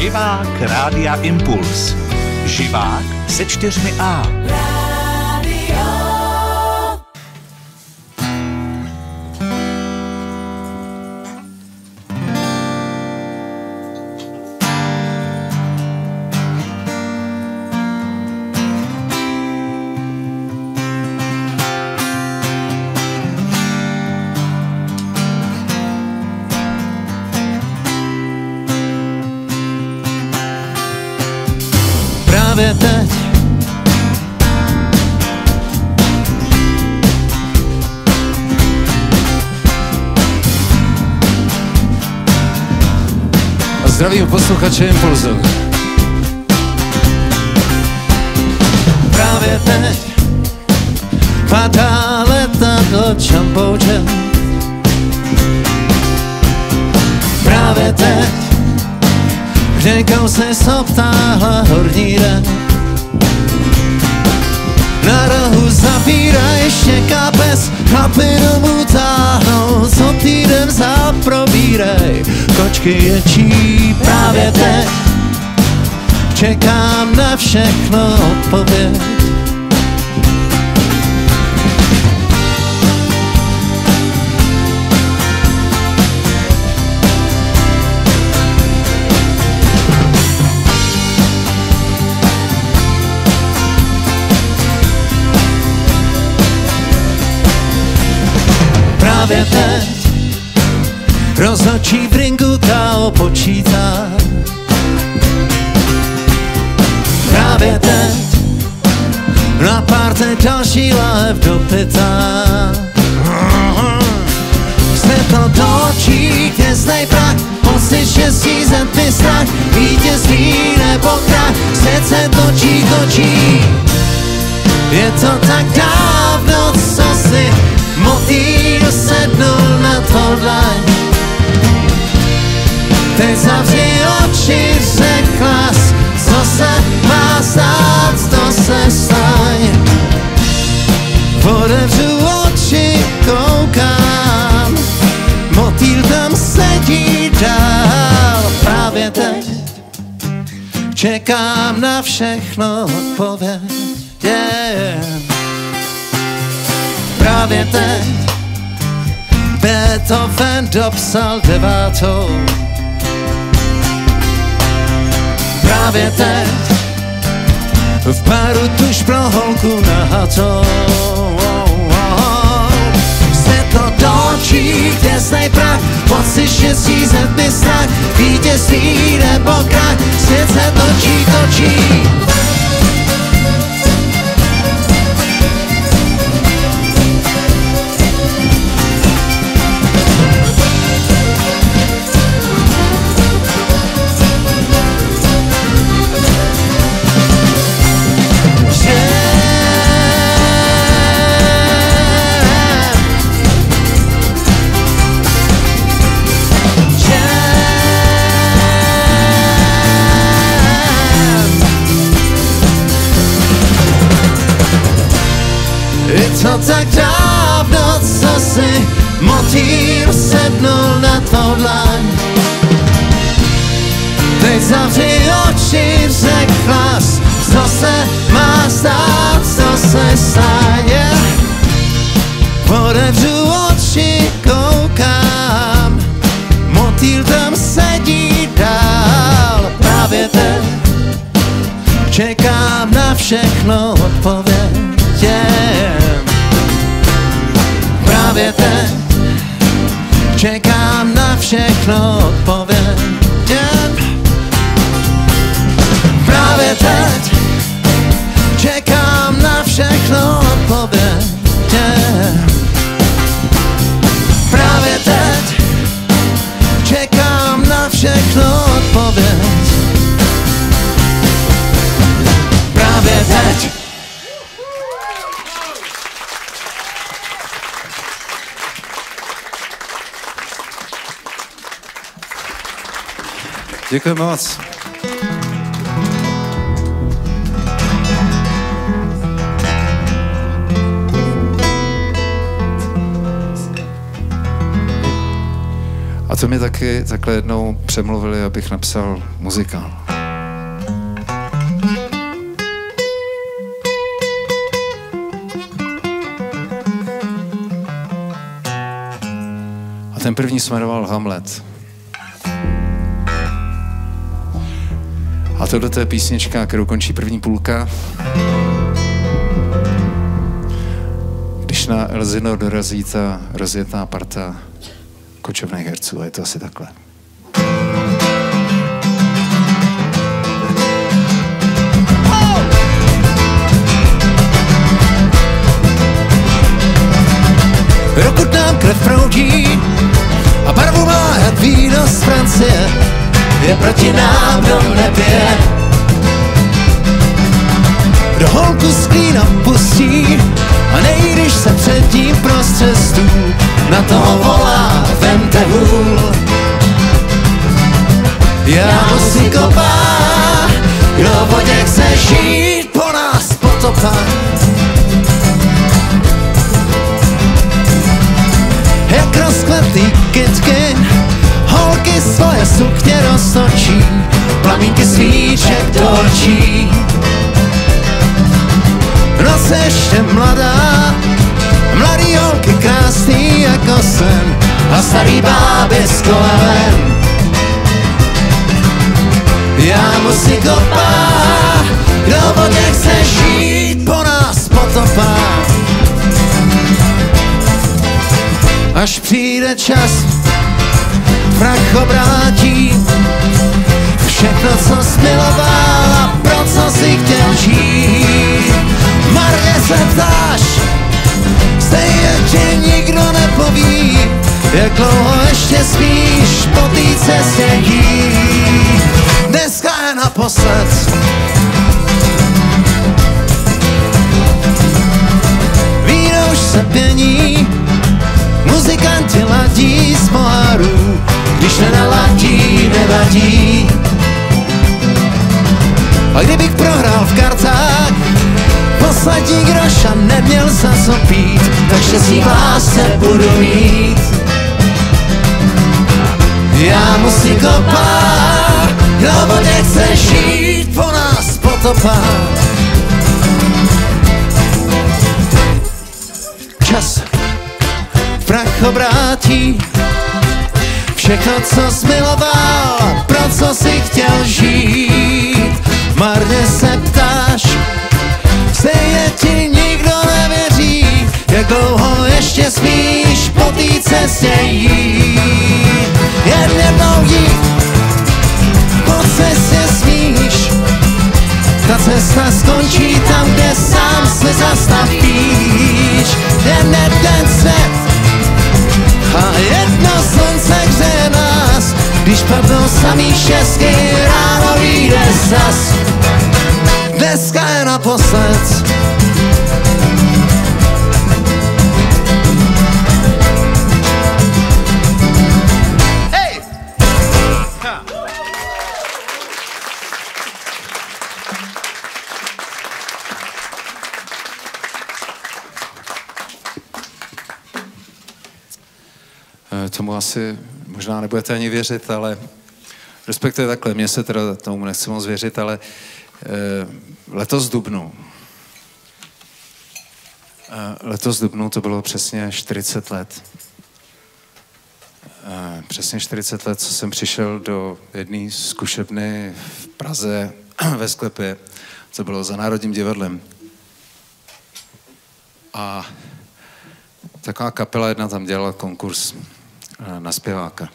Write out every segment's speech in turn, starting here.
Živák Rádia Impuls. Živák se 4A. Právě teď a zdravím posluchače Impulzu. Právě teď padá letadlo Čampouče. Právě teď řekou se obtáhla horní den. Na rohu zavírá ještě kapes, chlapy domů táhnou, co týden zaprobírej, kočky ječí. Právě teď čekám na všechno odpověď. Právě teď rozhodčí v ringu Tao počítá. Právě teď na párte další láhev do pyta. Se to točí, hvězdnej prach, pocit štěstí, zetný strach, vítězství nebo krach, svět se točí, točí. Je to tak dávno, co si motýl sednul na tvou dlaň. Teď zavři oči, řekla jsi, co se má stát, to se staň. Otevřu oči, koukám, motýl tam sedí dál. Právě teď čekám na všechno odpověď. Právě teď Beethoven dopsal 9. Právě teď v baru tuž pro holku nahatou. Se to točí, hvězdnej prach, pocit štěstí, zetný strach, vítězství nebo krach, svět se točí, točí. To tak dávno, co si motýl sednul na tvou dlaň. Teď zavři oči, řekla jsi, co se má stát, co se stane. Otevřu oči, koukám, motýl tam sedí dál. Právě teď čekám na všechno odpověď. Právě teď čekám na všechno odpověď. Právě teď čekám na všechno odpověď. Právě teď čekám na všechno odpověď. Právě teď. Děkuji moc. A to mě taky takhle jednou přemluvili, abych napsal muzikál. A ten první se jmenoval Hamlet. A tohle je písnička, kterou končí první půlka. Když na Elsinor dorazí ta rozjetá parta kočovných herců, a je to asi takhle. Dokud nám krev proudí a barvu má jak víno z Francie, je proti nám, kdo nepije. Kdo holku z klína pustí a nejdeš se před tím prostřed stůl, na toho volá vemte hůl. Já musím kopát, kdo v vodě chce žít, po nás potopá. Jak rozkvetlý kytky, holky svoje sukně roztočí, plamínky svíček do očí. Noc ještě mladá, mladý holky krásný jako sen a starý báby s kolem. Já musím kopat, kdo v vodě chce žít, po nás potopá. Až přijde čas, prach obrátí všechno, co jsi miloval a pro co jsi chtěl žít. Marně se ptáš, stejně ti nikdo nepoví, jak dlouho ještě smíš po té cestě jít. Dneska je naposled. Víno už se pění, muzikanti ladí z pohárů, když nenaladí, nevadí. A kdybych prohrál v kartách poslední groš a neměl za co pít, tak štěstí v lásce budu mít. Já musím kopat, kdo v vodě chce žít, po nás potopá. Čas prach obrátí všechno, co jsi miloval, pro co jsi chtěl žít. Marně se ptáš, stejně ti nikdo nevěří, jak dlouho ještě smíš po té cestě jít. Jen jednou jít, po cestě smíš, ta cesta skončí tam, kde sám se zastavíš. Jen jeden svět a jedno slunce hřeje nás, když padnou samý šestky, ráno vyjde zas. Dneska je naposled. Hej! Tomu asi možná nebudete ani věřit, ale respektive takhle, mě se teda tomu nechci moc věřit, ale letos v dubnu to bylo přesně 40 let. Přesně 40 let, co jsem přišel do jedné zkušebny v Praze ve sklepě, co bylo za Národním divadlem. A taková kapela jedna tam dělala konkurs na zpěváka.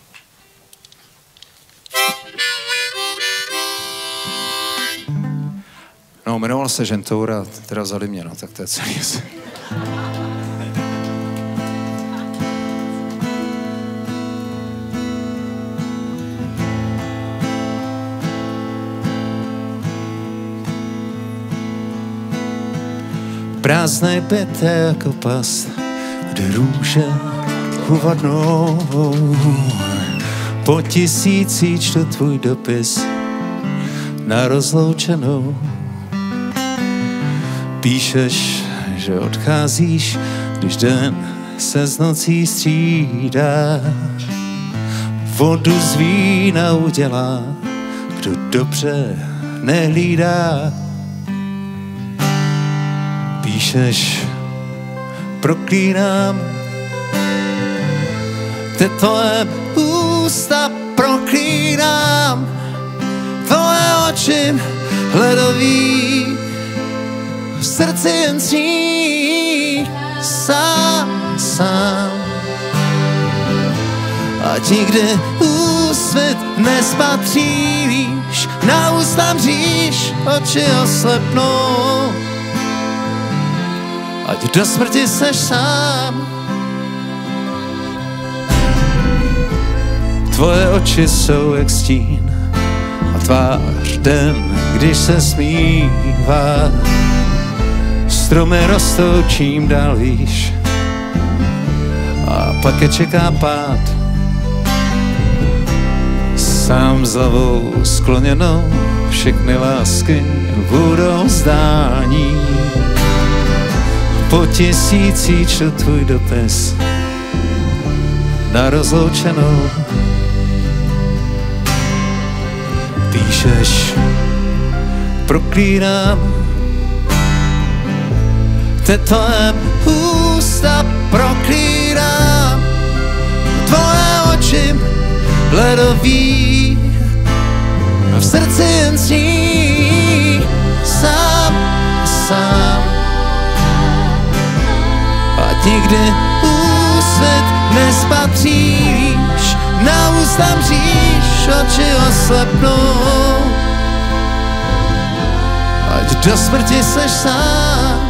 No, jmenoval se Žentour a teda vzali mě, no, tak to je celý. Prázdnej byt je jako past, kde růže uvadnou. Po tisící čtu tvůj dopis na rozloučenou. Píšeš, že odcházíš, když den se s nocí střídá. vodu z vína udělá, kdo dobře nehlídá. Píšeš, proklínám, ty tvoje ústa proklínám, tvoje oči hledový, v srdci jen sní sám. Ať nikdy úsvit nespatříš, na ústa mříš, oči oslepnou. Ať do smrti seš sám. Tvoje oči jsou jak stín a tvář den, když se smívá. Stromy rostou čím dál výš a pak je čeká pád. Sám s hlavou skloněnou, všechny lásky budou zdání. Po tisící čtu tvůj dopis na rozloučenou. Píšeš, proklínám, ty tvoje ústa proklínám, tvoje oči ledový, v srdci jen sní sám. Ať nikdy úsvit nespatříš, na ústa mříš, oči oslepnou. Ať do smrti seš sám.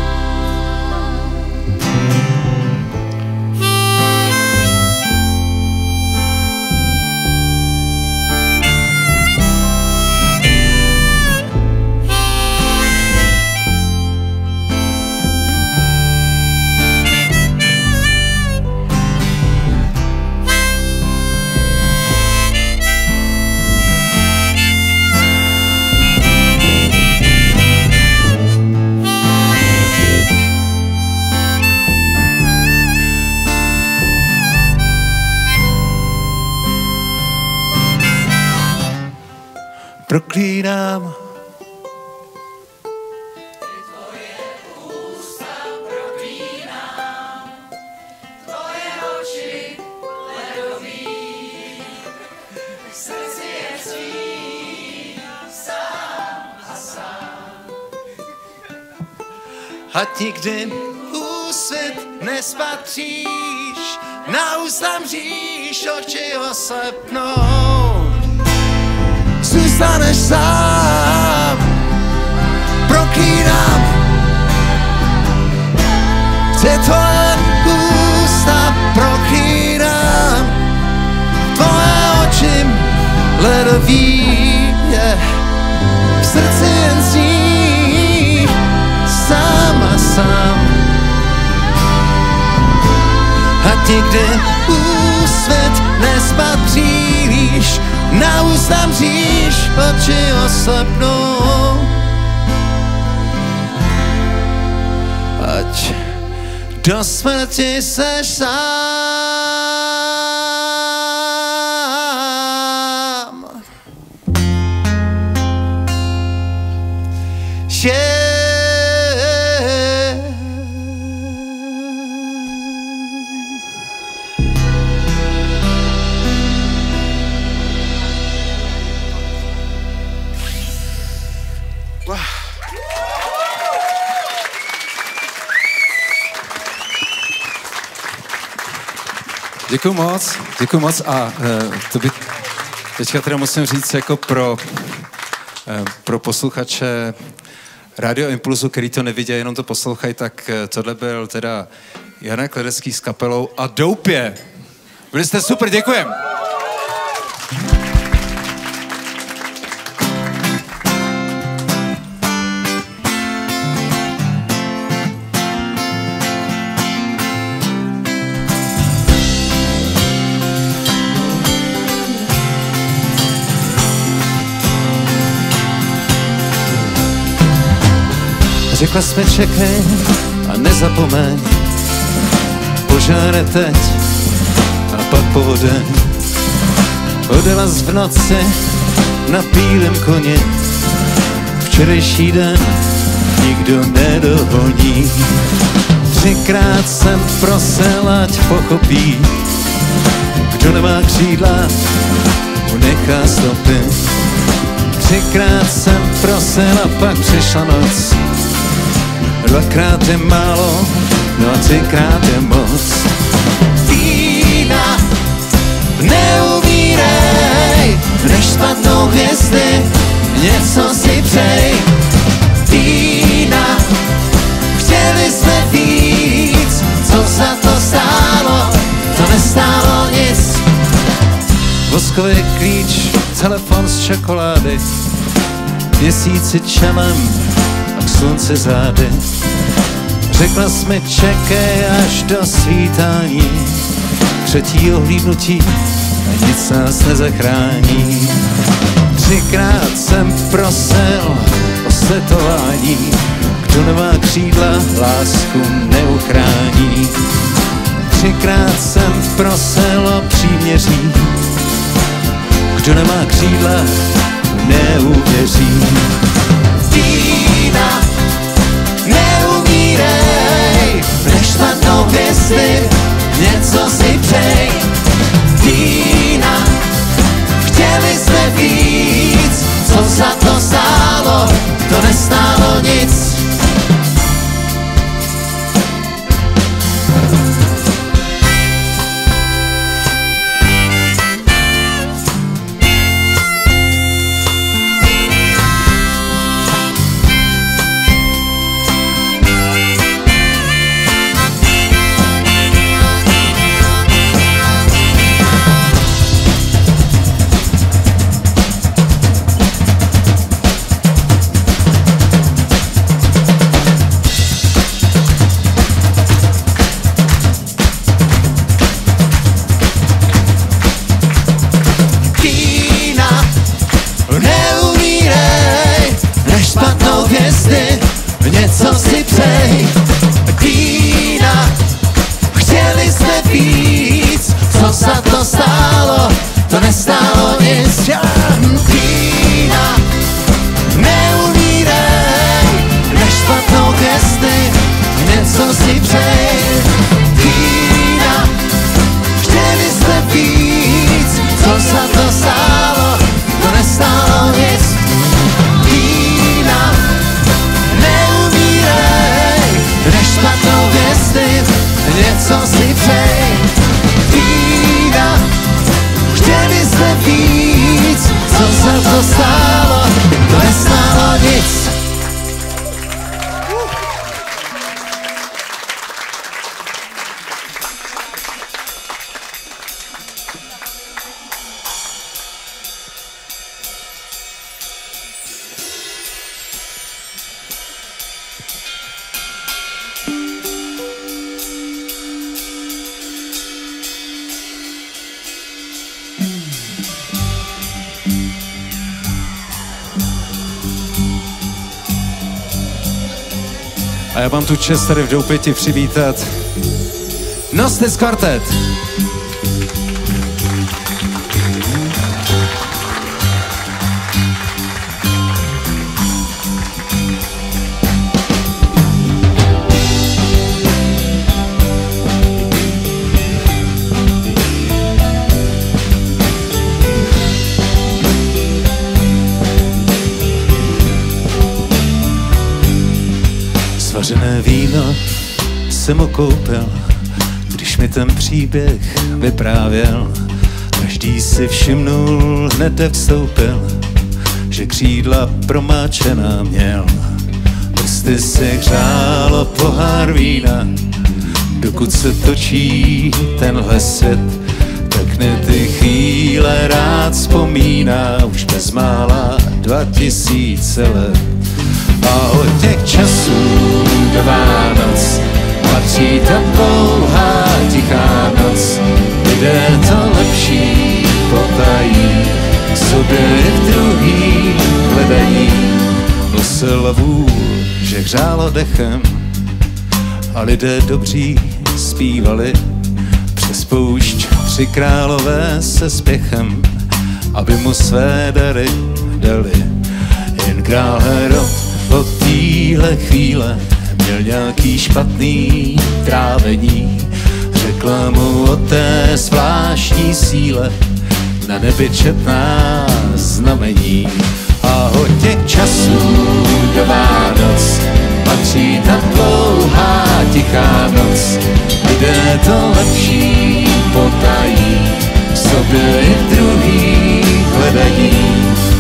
Proklínám, tvoje ústa proklínám, tvoje oči ledový, v srdci je sní sám. ať nikdy úsvit nespatříš, na ústa mříš, oči oslepnou. Zůstaneš sám, proklínám, ty tvoje ústa proklínám, tvoje oči ledový, v srdci jen zní sám. Ať nikdy úsvit nespatříš, na ústa mříš, oči oslepnou. Ať do smrti seš sám. Děkuju moc a to by teďka teda musím říct jako pro posluchače Radio Impulzu, který to nevidějí, jenom to poslouchají, tak tohle byl teda Janek Ledecký s kapelou a Doupě. Byli jste super, děkujem. Řekla jsme čekej a nezapomeň, požáre teď a pak povodeň. odjela v noci na bílém koni. Včerejší den nikdo nedohoní. 3krát jsem prosil, ať pochopí, kdo nemá křídla, nechá stopy. 3krát jsem prosil a pak přišla noc. 2krát je málo, no a 3krát je moc. Týna, neumírej, než spadnou hvězdy, něco si přej. Týna, chtěli jsme víc, co za to stálo, to nestálo nic. Voskový klíč, telefon z čokolády, měsíci čelem a k slunci zády. Řekla jsi mi, čekej až do svítání, třetího hlídnutí a nic nás nezachrání. 3krát jsem prosil o světování, kdo nemá křídla, lásku neuchrání. 3krát jsem prosil o příměří, kdo nemá křídla, neuvěří. Týna, neumírej, než spadnou hvězdy, něco si přej. Týna, chtěli jsme víc, co za to stálo, to nestálo nic. Něco si přej, Týna, chtěli jsme víc, co za to stálo, to nestálo nic. Týna, neumírej, než spadnou hvězdy, něco si přej. Týna, chtěli jsme víc, co za to stálo, to nestálo nic. Týna, než spadnou hvězdy, něco si přej. Týna, chtěli jsme víc, co za to stálo, to nestálo nic. A já mám tu čest tady v Doupěti přivítat Gnostic Quartet. Svařené víno jsem mu koupil, když mi ten příběh vyprávěl. Každý si všimnul, hned jak vstoupil, že křídla promáčená měl. Prsty si hřálo pohár vína, dokud se točí tenhle svět, tak ne ty chvíle rád vzpomíná, už bezmála 2000 let. A od těch časů do Vánoc patří ta dlouhá tichá noc, kde to lepší potají, sobě v druhý hledají. Nosila vůl, že hřálo dechem a lidé dobří zpívali přes poušť 3 králové se spěchem. aby mu své dary dali. Jen král Herod od téhle chvíle měl nějaký špatný trávení. Řekla mu o té zvláštní síle, na nebi četná znamení. A od těch časů do Vánoc patří ta dlouhá tichá noc, kde to lepší potají, sobě i druhý hledají.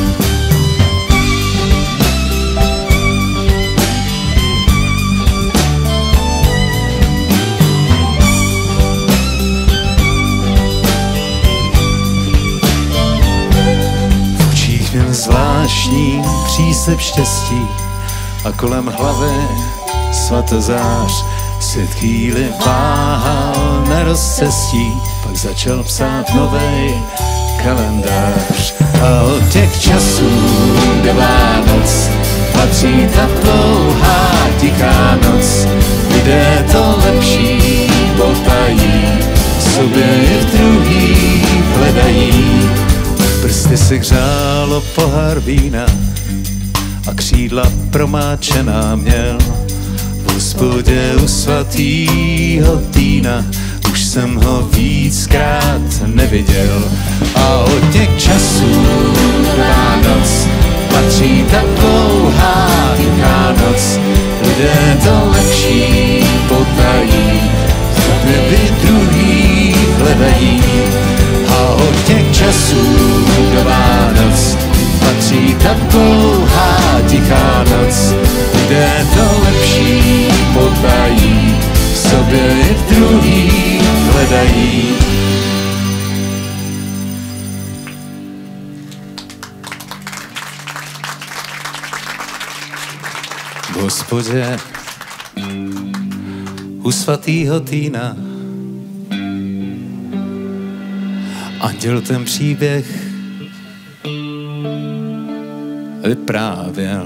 Zvláštní příslib štěstí a kolem hlavy svatozář. Svět chvíli váhal na rozcestí, pak začal psát novej kalendář. A od těch časů do Vánoc patří ta dlouhá tichá noc, kde to lepší potají, sobě i v druhý hledají. Prsty si hřálo pohár vína a křídla promáčená měl. V hospodě u svatýho Týna už jsem ho víckrát neviděl. A od těch časů Vánoc patří ta dlouhá tichá noc, kde to lepší potají, neby druhý hledají. A od těch časů do Vánoc patří ta dlouhá tichá noc, kde to lepší potají, sobě i v druhý hledají. V hospodě u svatýho Týna anděl ten příběh vyprávěl.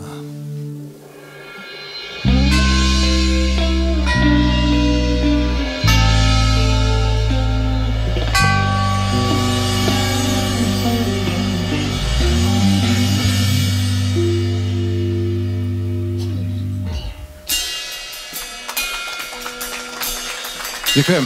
Děkujeme.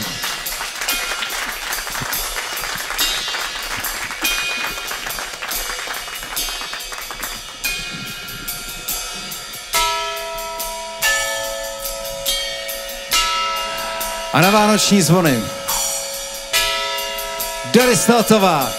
A na vánoční zvony Doris Totová.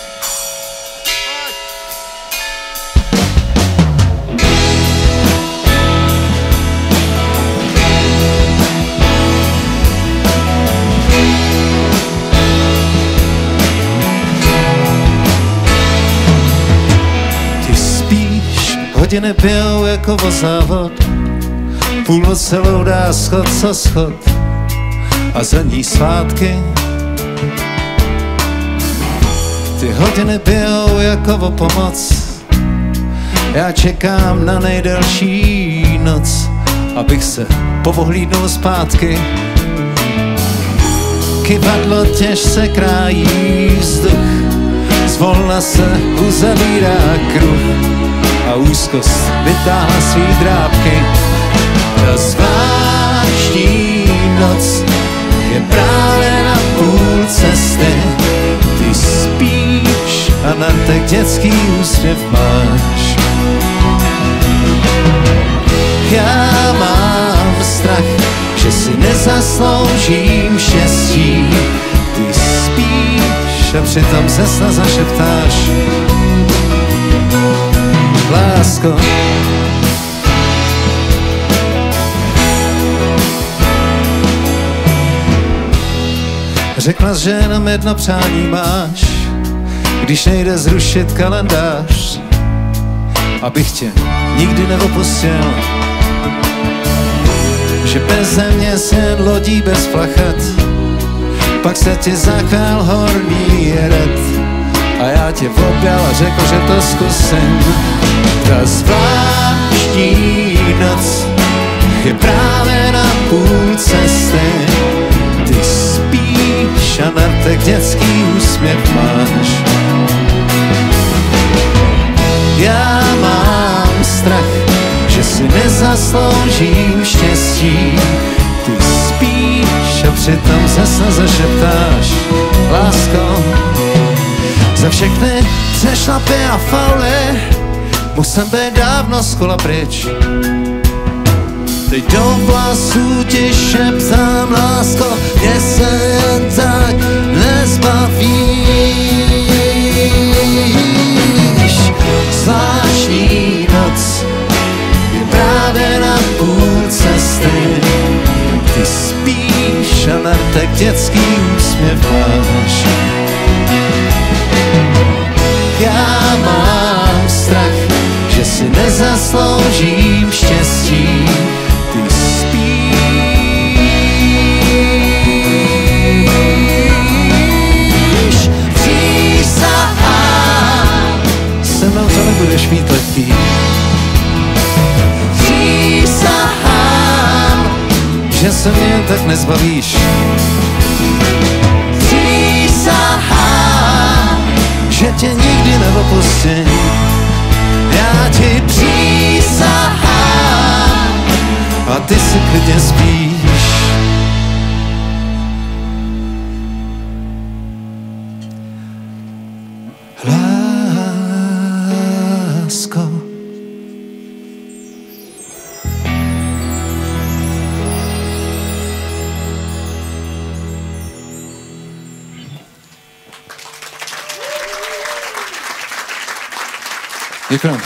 Ty spíš, hodiny bijou jako o závod, půlnoc celou dá schod co schod a za ní svátky. Ty hodiny bijou jako o pomoc, já čekám na nejdelší noc, abych se povohlídnul zpátky. Kyvadlo těžce krájí vzduch, zvolna se uzavírá kruh a úzkost vytáhla svý drápky. Ta zvláštní noc je právě na půl cesty, ty spíš a na tak dětský úsměv máš. Já mám strach, že si nezasloužím štěstí, ty spíš a přitom se snad zašeptáš. Lásko, řekla, že jenom jedno přání máš, když nejde zrušit kalendář, abych tě nikdy neopustil, že bez země svět lodí bez plachet, pak se ti zachvál horní red a já tě objal a řekl, že to zkusím. Ta zvláštní noc je právě na půl cesty, ty spíš a na tak dětský úsměv máš. nezasloužím štěstí. Ty spíš a přitom zase zašeptáš, lásko. Za všechny přešlapy a fauly musím být dávno z kola pryč. Teď do vlasů ti šeptám, lásko, mě se jen tak nezbavíš. Zvláštní noc je právě na půl cesty. Ty spíš a na tak dětský úsměv máš. Já mám strach, že si nezasloužím štěstí. Ty spíš. Přísahám, se mnou to nebudeš mít lehký. Přísahám, že se mě jen tak nezbavíš. Přísahám, že tě nikdy neopustím. Já ti přísahám a ty si klidně spíš. Lásko. Děkuji.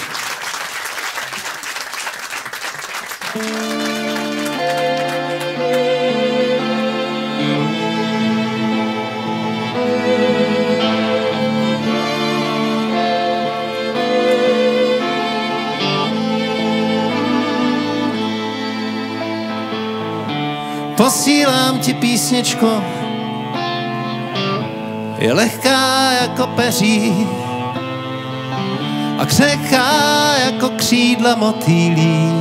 Posílám ti písničku, je lehká jako peří a křehká jako křídla motýlí.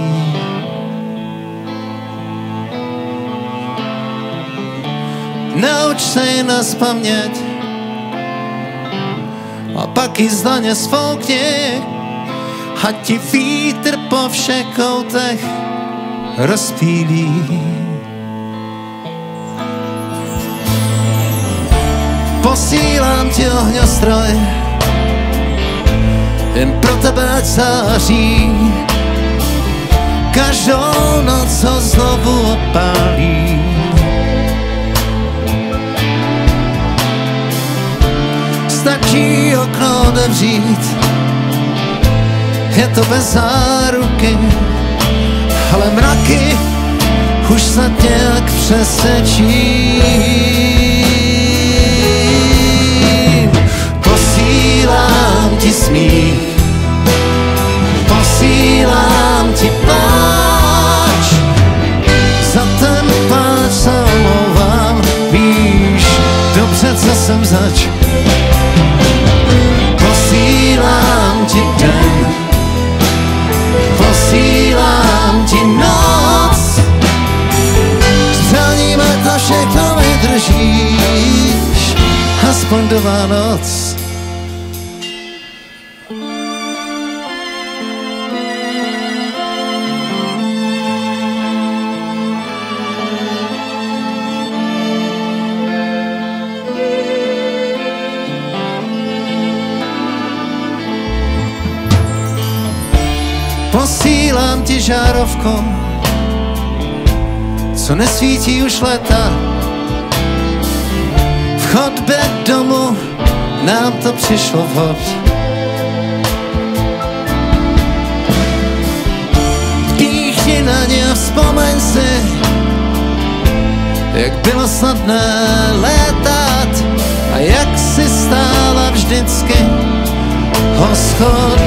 Nauč se ji nazpaměť a pak ji zdaně sfoukni, ať ti vítr po všech koutech rozpílí. Posílám ti ohňostroj, jen pro tebe ať září, každou noc ho znovu odpálí. Stačí okno otevřít, je to bez záruky, ale mraky už snad nějak přesečí. Posílám ti smích, posílám ti pláč, za ten pláč se omlouvám, víš dobře, co jsem zač. Posílám ti den, posílám ti noc, přáníme to všechno vydržíš, aspoň do Vánoc. Posílám ti žárovku, co nesvítí už léta. V chodbě domu nám to přišlo vhod. Dýchni na ně a vzpomeň si, jak bylo snadné létat a jak si stála vždycky o schod.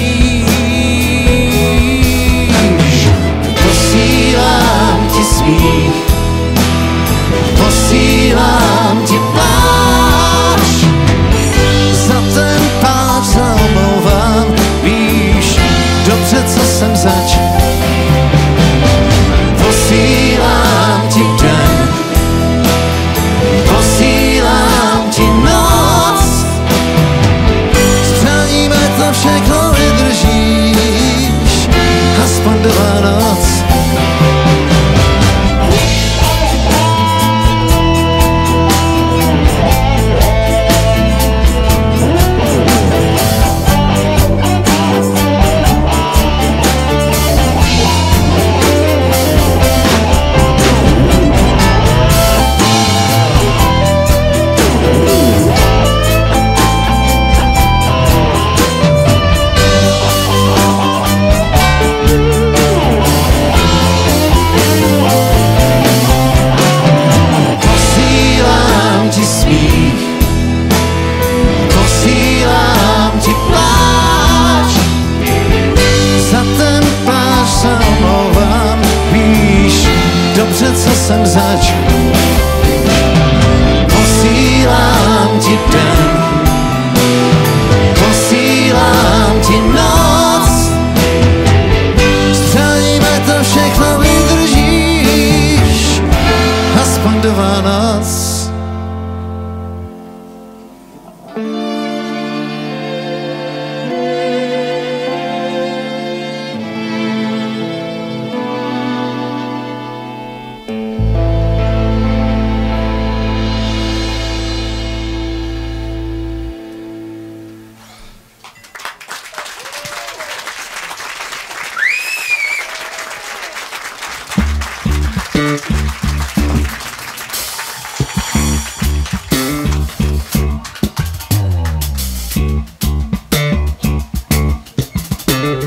Posílám ti smích, posílám ti pláč, za ten pláč se omlouvám, víš dobře, co jsem zač. Posílám ti den, posílám ti noc, přáníme to všechno vydržíš, aspoň do Vánoc.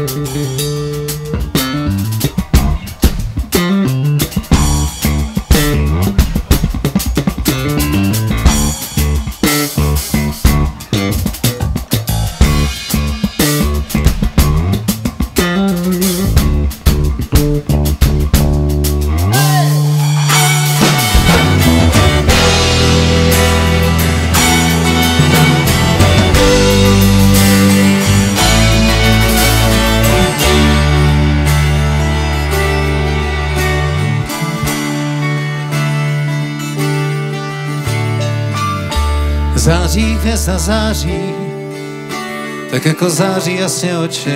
Září hvězda září, tak jako září jasně oči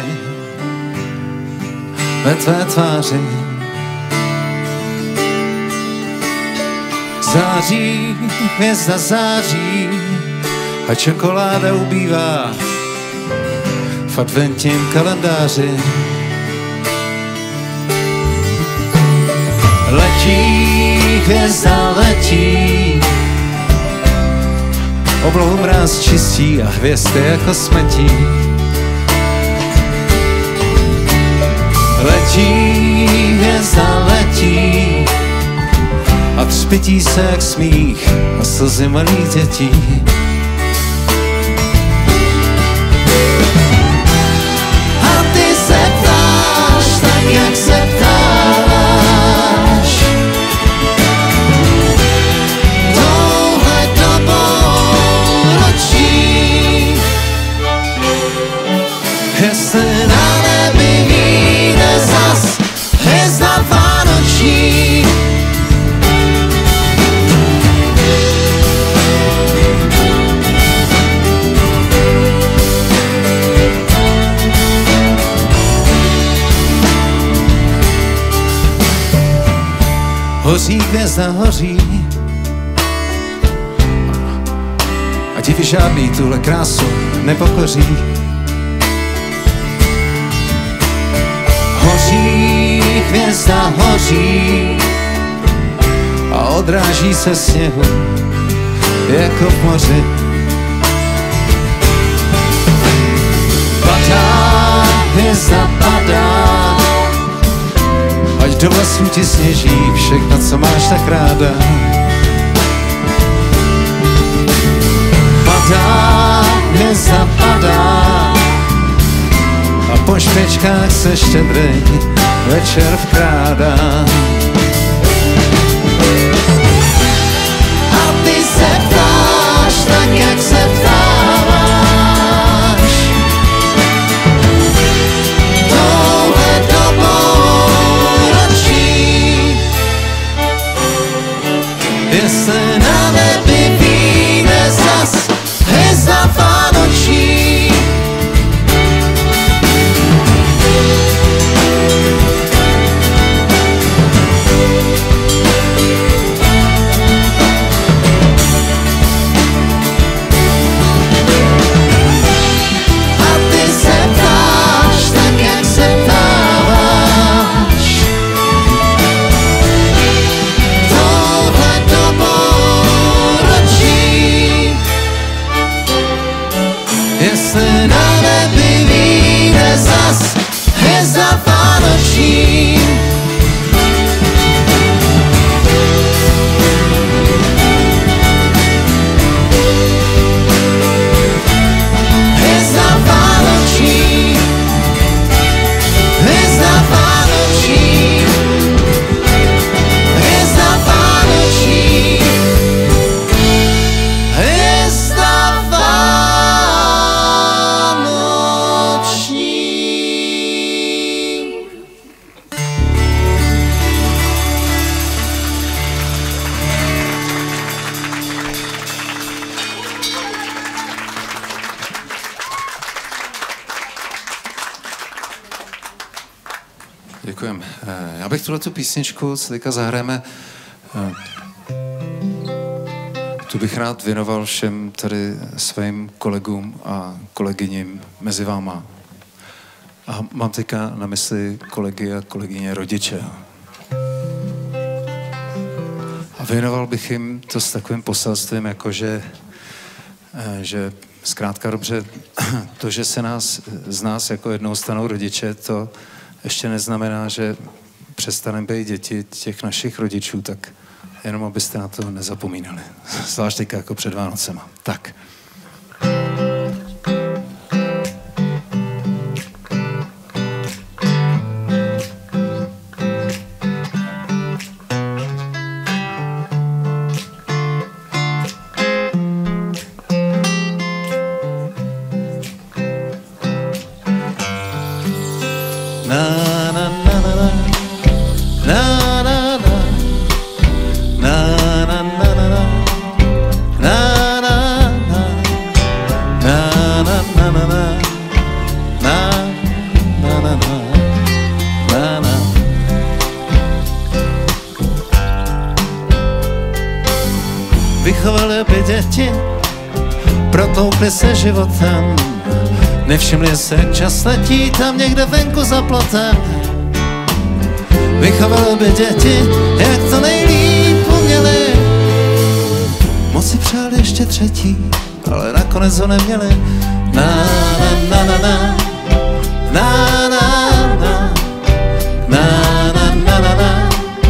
ve tvé tváři. Září hvězda září a čokoláda ubývá v adventním kalendáři. Letí hvězda letí, oblohu mráz čistí a hvězdy jako smetí. Letí hvězda letí a třpytí se jak smích a slzy malých dětí. A ty se ptáš tak, jak se ptáš. Jestli na nebi vyjde zas hvězda vánoční. Hoří hvězda hoří a divy žádný tuhle krásu nepokoří. Hoří hvězda hoří a odráží se sněhu jako v moři. Padá hvězda padá, ať do vlasů ti sněží všechno, co máš tak ráda. Padá hvězda padá a po špičkách se štědrej večer vkrádá. A ty se ptáš tak, jak se ptáváš. Touhle dobou ročí. Jestli na nebi vyjde zas hvězda vánoční. Jestli na nebi vyjde zas hvězda vánoční. Hvězda vánoční. Hvězda vánoční. Hvězda vánoční. Hvězda Děkujem. Já bych tuhletu písničku, co teďka zahrajeme, tu bych rád věnoval všem tady svým kolegům a kolegyním mezi váma. A mám teďka na mysli kolegy a kolegyně rodiče. A věnoval bych jim to s takovým poselstvím, jako že Zkrátka dobře, to, že se z nás jako jednou stanou rodiče, to ještě neznamená, že přestaneme být děti těch našich rodičů, tak jenom abyste na to nezapomínali. Zvlášť teďka jako před Vánocema. Tak. Vychovali by děti, protoupli se životem, nevšimli se, jak čas letí tam někde venku za plotem. Vychovali by děti, jak to nejlíp uměli, moc si přáli ještě třetí, ale nakonec ho neměli. Na na na na na na na na na na na na na.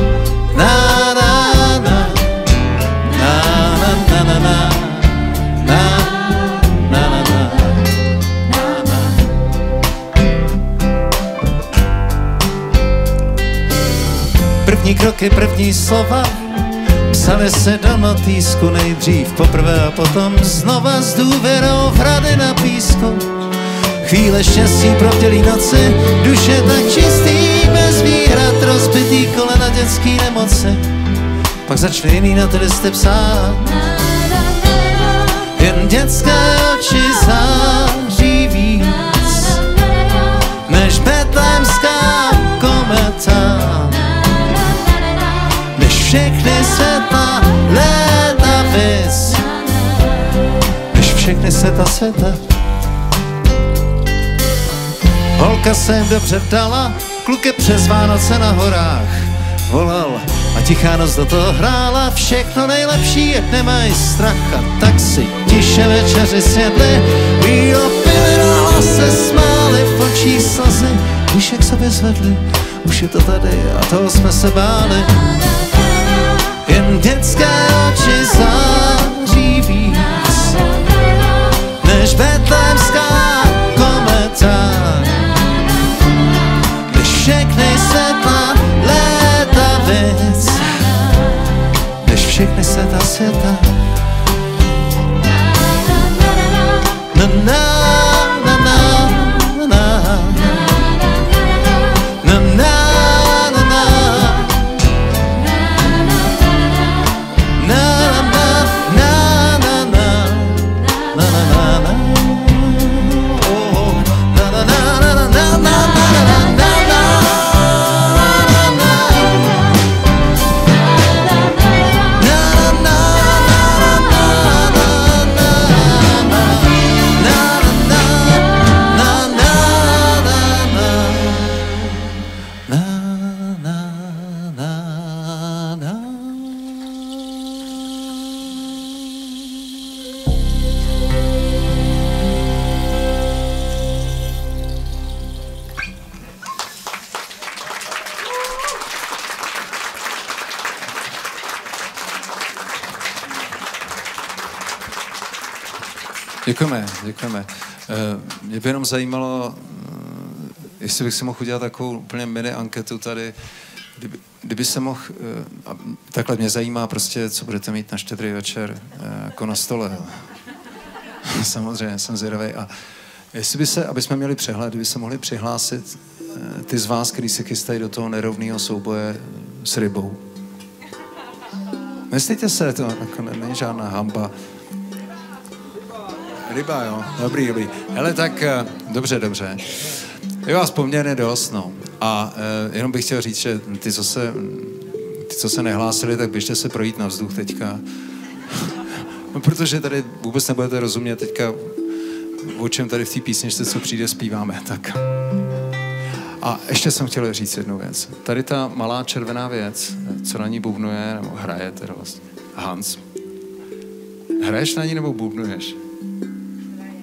První kroky, první slova psali se do notýsku, nejdřív poprvé a potom znova s důvěrou v hrady na písku. Chvíle štěstí pro vdělý noci, duše tak čistý, bez výhrad, rozbitý kolena, dětský nemoci. Pak začali jiný na ty listy psát, jen dětské oči září víc než betlémská kometa, než všechny světla léta vis, než všechny světa. Holka se jim dobře vdala, kluk je přes Vánoce na horách volal a tichá noc do toho hrála. Všechno nejlepší, ať nemají strach, a tak si tiše večeři snědli, víno pili, no se smáli, v očích slzy, když jak sobě zvedli, už je to tady a toho jsme se báli. Jen dětské oči září víc než betlémská kometa, než všechny světla léta víc, než všechny světa. Na na na na na na na. Děkujeme. Mě by jenom zajímalo, jestli bych si mohl udělat takovou úplně mini anketu tady, kdyby se mohl, takhle mě zajímá prostě, co budete mít na Štědrý večer jako na stole. Samozřejmě, jsem zvědavej. A jestli by se, aby jsme měli přehled, kdyby se mohli přihlásit ty z vás, kteří se chystají do toho nerovného souboje s rybou. Myslíte se, to jako není žádná hamba. Ryba, jo? Dobrý. Hele, tak dobře. Je vás poměrně dost, no. A jenom bych chtěl říct, že ty, co se nehlásili, tak běžte se projít na vzduch teďka. No, protože tady vůbec nebudete rozumět teďka, o čem tady v té písničce, co přijde, zpíváme. Tak. A ještě jsem chtěl říct jednu věc. Tady ta malá červená věc, co na ní bubnuje, nebo hraje teda vlastně, Hans. Hraješ na ní nebo bubnuješ?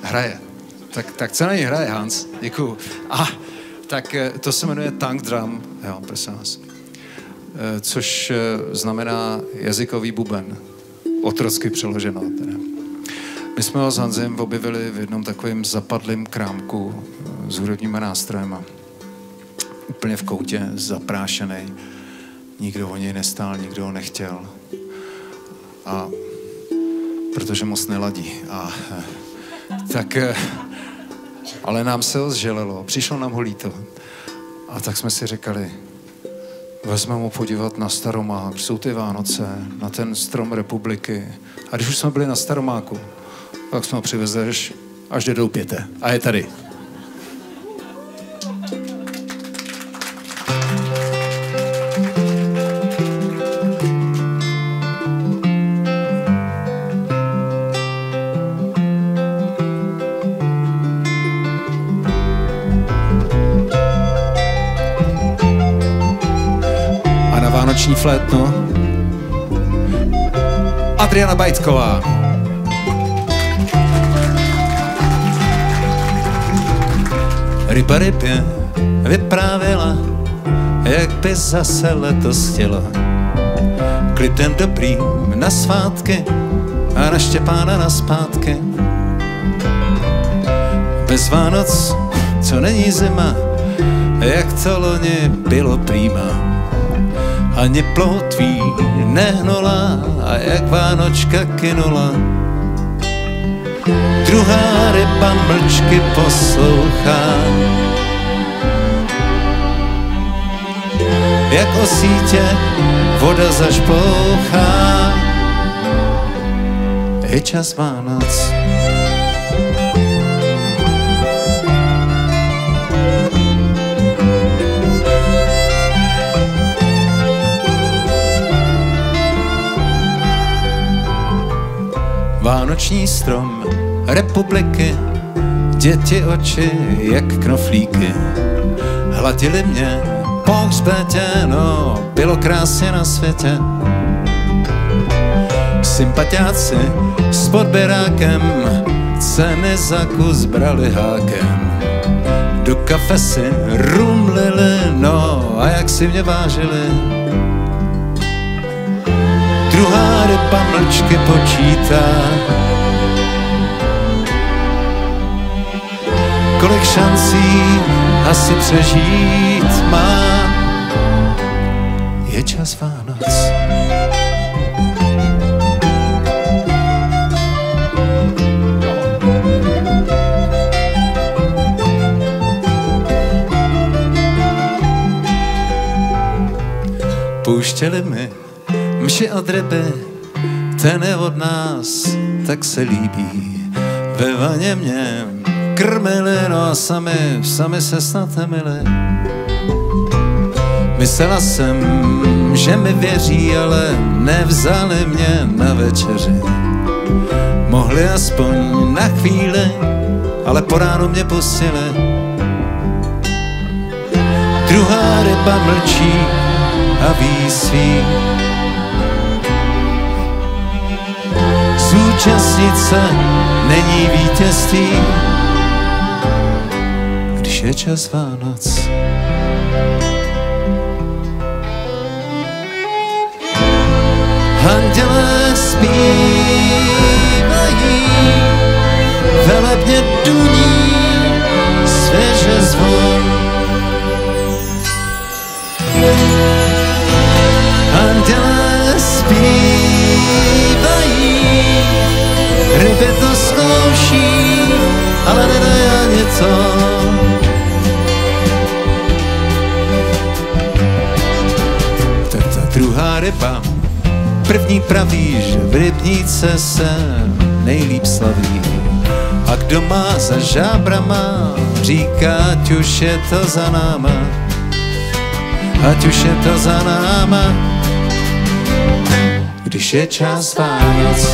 Hraje. Tak co na ní hraje, Hans? Děkuju. Tak to se jmenuje tank drum, jo, prosím vás. Což znamená jazykový buben. Otrocky přeloženo. Teda. My jsme ho s Hanzem objevili v jednom takovém zapadlém krámku s hudebníma nástrojema. Úplně v koutě, zaprášený. Nikdo o něj nestál, nikdo ho nechtěl. A protože moc neladí. Ale nám se ho zželelo, přišlo nám ho líto. A tak jsme si říkali, vezmeme ho podívat na Staromák, jsou ty Vánoce, na ten strom republiky. A když už jsme byli na Staromáku, tak jsme ho přivezli až do Doupěte. A je tady. Vánoční flétno. Adriana Bajtková. Ryba rybě vyprávěla, jak by zase letos chtěla. Klidem dobrým na svátky a na Štěpána naspátky. Bez Vánoc, co není zima, jak to loni bylo prýma. Ani ploutví nehnula a jak Vánočka kynula. Druhá ryba mlčky poslouchá, jak o sítě voda zašplouchá. Je čas Vánoc. Vánoční strom republiky, děti oči jak knoflíky. Hladili mě po hřbetě, no, bylo krásně na světě. Sympatiáci s podběrákem ceny za kus brali hákem. Do kafe si rumlili, no, a jak si mě vážili. Druhá ryba mlčky počítá, kolik šancí asi přežít má. Je čas Vánoc. Pouštěli mi mši od ryby, ten je od nás, tak se líbí. Ve vaně mě krmili, no a sami se snad nemili. Myslela jsem, že mi věří, ale nevzali mě na večeři. Mohli aspoň na chvíli, ale po ránu mě pustili. Druhá ryba mlčí a ví svý. Zúčastnit se není vítězství, když je čas Vánoc. Andělé zpívají, velebně duní, svěže zvon. Andělé zpívají, ryby to zkouší, ale nedají ani to. Ta druhá ryba první praví, že v rybníce se nejlíp slaví. A kdo má za žábrama, říká, ať už je to za náma. Ať už je to za náma, když je čas Vánoc.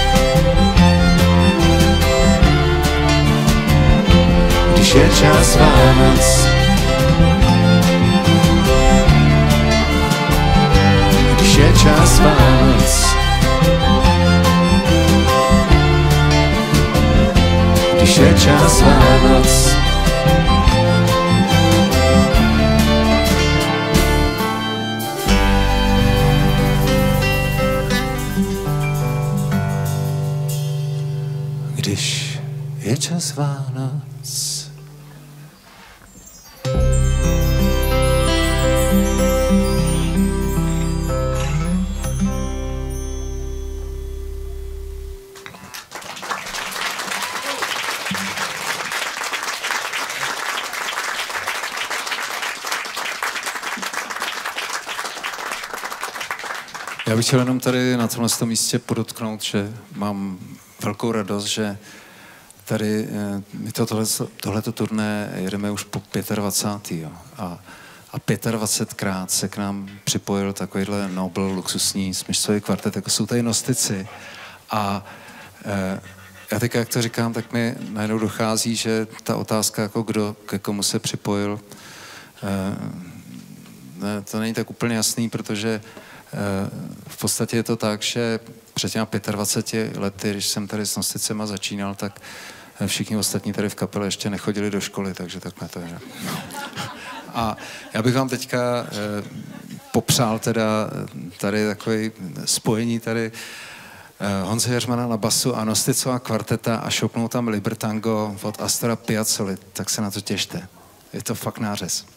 Když je čas Vánoc. Když je čas Vánoc. když je čas Vánoc. Když je čas Vánoc. Já bych chtěl jenom tady na tomhle místě podotknout, že mám velkou radost, že tady my tohleto turné jedeme už po 25. Jo. A 25krát se k nám připojil takovýhle Nobel luxusní smyčcový kvartet, jako jsou tady Nostici. A já teď, jak to říkám, tak mi najednou dochází, že ta otázka, jako kdo ke komu se připojil, to není tak úplně jasný, protože v podstatě je to tak, že před těma 25 lety, když jsem tady s Nosticema začínal, tak všichni ostatní tady v kapele ještě nechodili do školy, takže takhle to je. A já bych vám teďka popřál teda tady takový spojení tady Honzy Heřmana na basu a Nosticova kvarteta a šopnou tam Libertango od Astora Piazzoli, tak se na to těšte. Je to fakt nářez.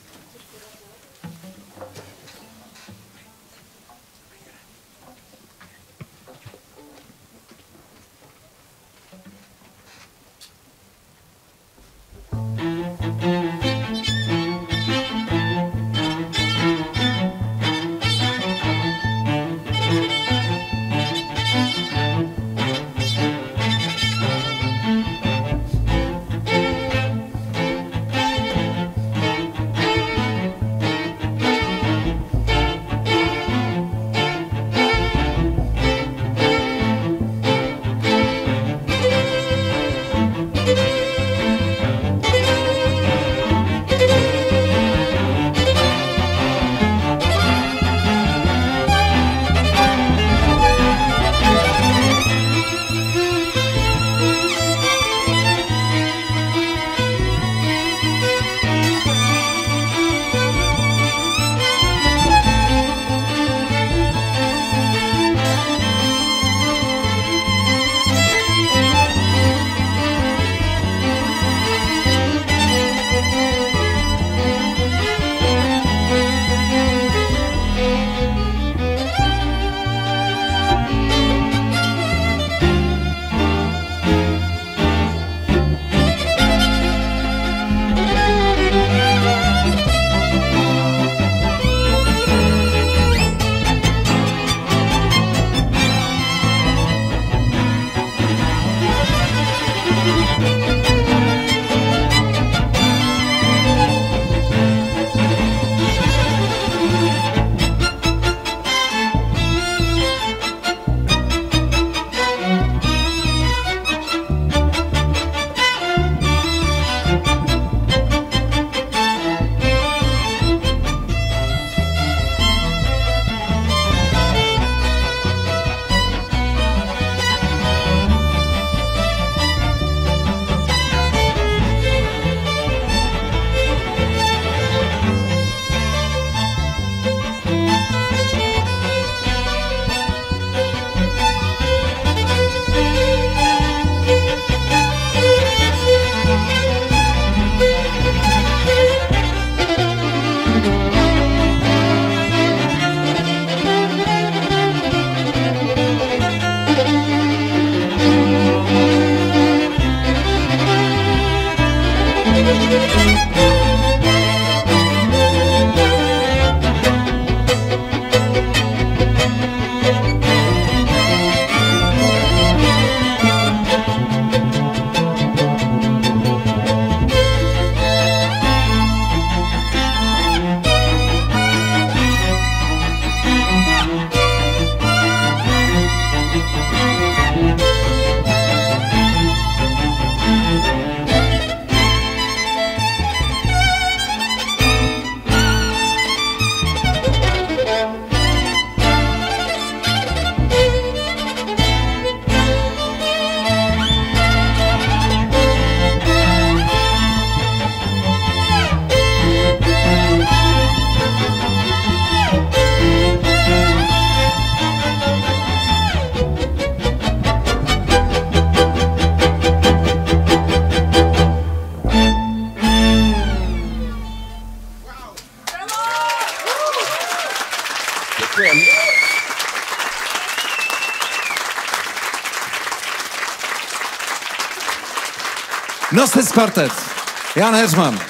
Nosec kvartet. Jan Heřman.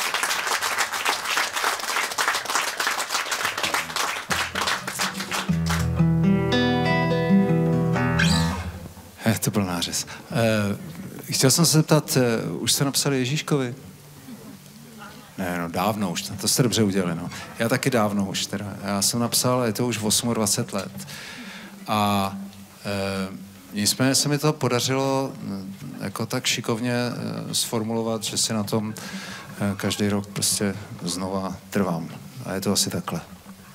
To byl nářez. Chtěl jsem se zeptat, už jste napsali Ježíškovi? Ne, no dávno už, to jste dobře udělali, no. Já taky dávno už teda. Já jsem napsal, je to už 28 let. A nicméně se mi to podařilo jako tak šikovně sformulovat, že si na tom každý rok prostě znova trvám. A je to asi takhle.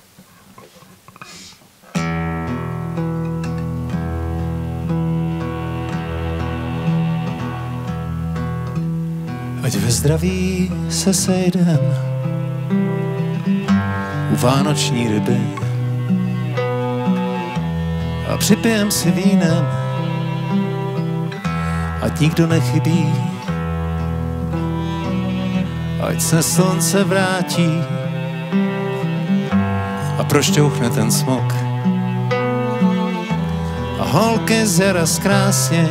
Ať ve zdraví se sejdem u vánoční ryby a připijem si vínem, ať nikdo nechybí, ať se slunce vrátí a prošťouchne ten smok a holky z jara zkrásněj,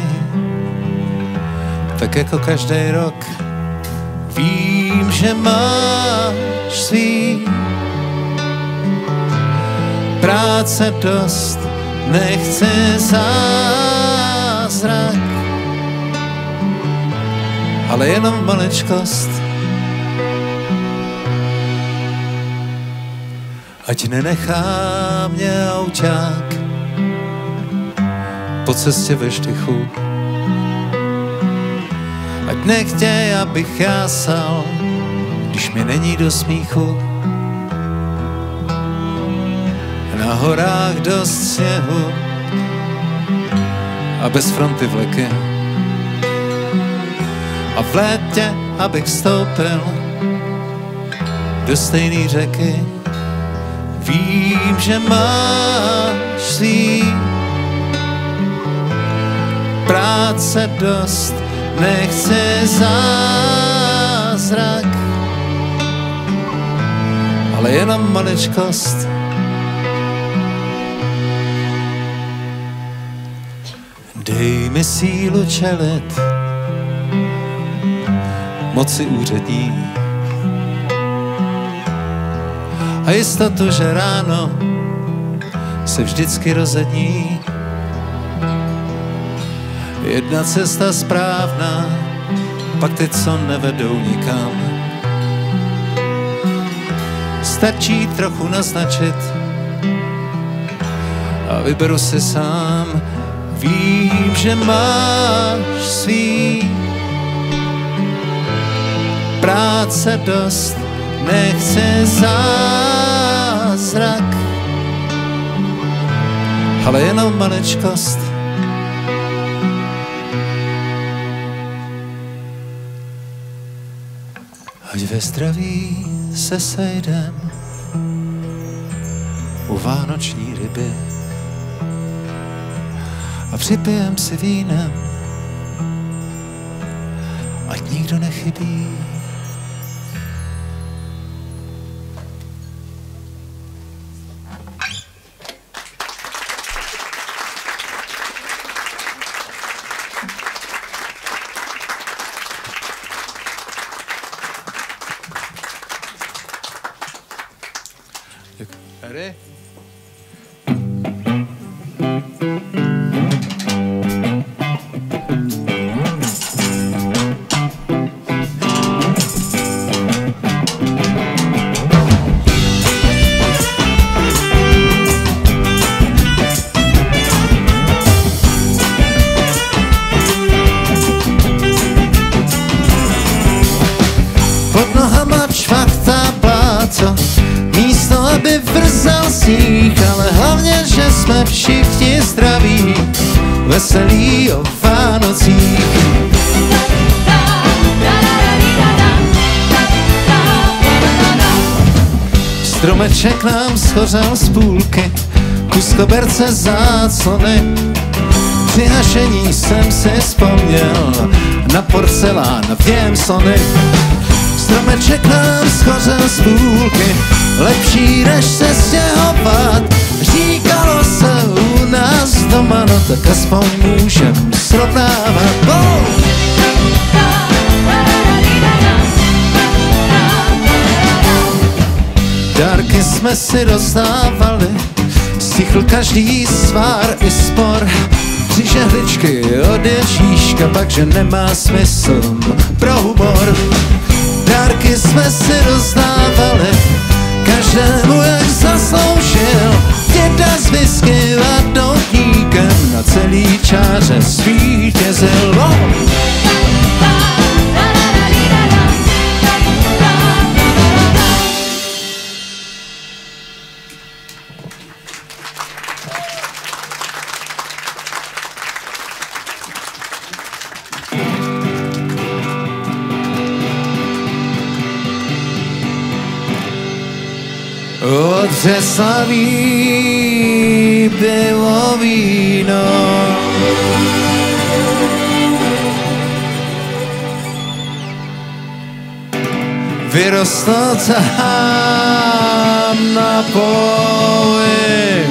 tak jako každý rok. Vím, že máš svý práce dost, nechce zázrak, ale jenom maličkost. Ať nenechá mě auťák po cestě ve štychu, ať nechtěj, abych jásal, když mi není do smíchu. Na horách dost sněhu a bez fronty vleky. A v létě, abych vstoupil do stejný řeky. Vím, že máš svý práce dost, nechce zázrak, ale jenom maličkost. Dej mi sílu čelit moci úřední a jistotu, že ráno se vždycky rozední. Jedna cesta správná, pak ty, co nevedou nikam. Stačí trochu naznačit a vyberu si sám. Vím, že máš svý práce dost, nechce zázrak, ale jenom maličkost. Ať ve zdraví se sejdem u vánoční ryby a připijem si vínem, ať nikdo nechybí. Ready? Pod nohama čvachta pláco, místo, aby vrzal sníh, ale hlavně, že jsme všichni zdraví, veselí o Vánocích. Stromeček nám schořel z půlky, kus koberce záclony. Při hašení jsem si vzpomněl na porcelán v něm slony. Stromeček nám schořel z půlky, lepší než se stěhovat. Říkalo se u nás doma, no tak aspoň můžem srovnávat. Oh! jsme si rozdávali, stichl každý svár i spor. 3 žehličky od Ježíška, pak že nemá smysl pro humor. Dárky jsme si rozdávali, každému jak zasloužil. Děda s whisky a doutníkem na celý čáře svítězil. Od Břeclaví bylo víno, vyrostlo tam na poli.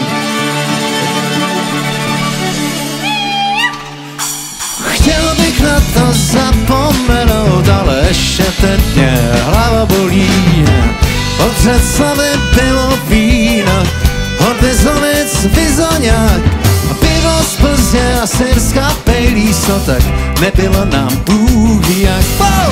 Chtěl bych na to zapomenout, ale ještě teď mě hlava bolí. Od Břeclavy bylo víno, od Vizovic vizoňák a pivo z Plzně a syrská pejlíš, no tak nebylo nám Bůh jak.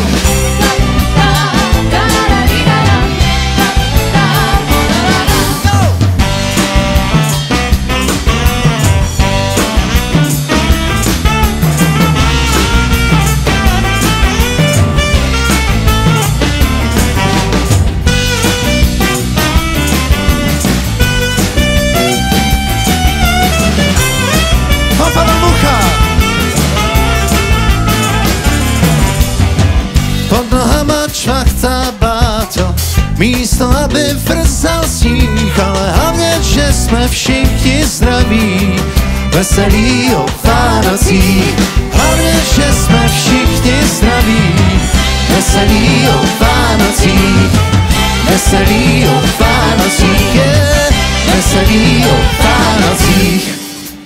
Pod nohama čvachta báto, místo aby vrzal sníh, ale hlavně, že jsme všichni zdraví, veselí o Vánocích. Hlavně, že jsme všichni zdraví, veselí o Vánocích. Veselí o Vánocích, veselí o Vánocích.